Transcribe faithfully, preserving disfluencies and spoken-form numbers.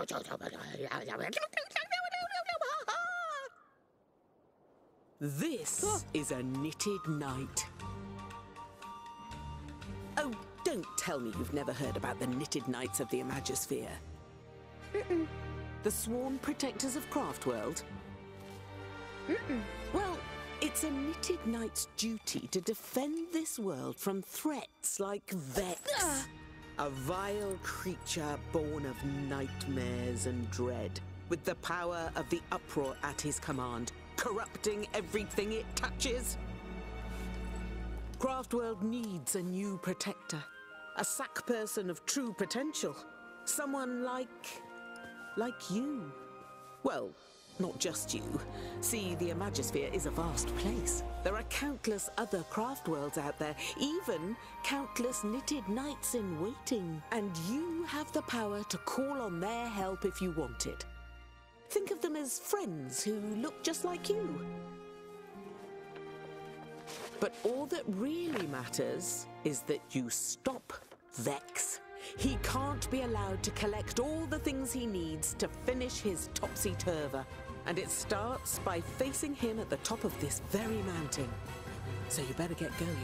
This is a knitted knight. Oh, don't tell me you've never heard about the knitted knights of the Imagisphere. Mm-mm. The sworn protectors of Craftworld? Mm-mm. Well, it's a knitted knight's duty to defend this world from threats like Vex, Ugh. a vile creature born of nightmares and dread, with the power of the uproar at his command, corrupting everything it touches. Craftworld needs a new protector, a sack person of true potential, someone like... like you. Well, not just you. See, the Imagisphere is a vast place. There are countless other Craftworlds out there, even countless knitted knights in waiting. And you have the power to call on their help if you want it. Think of them as friends who look just like you. But all that really matters is that you stop Vex. He can't be allowed to collect all the things he needs to finish his Topsy Turver. And it starts by facing him at the top of this very mountain. So you better get going.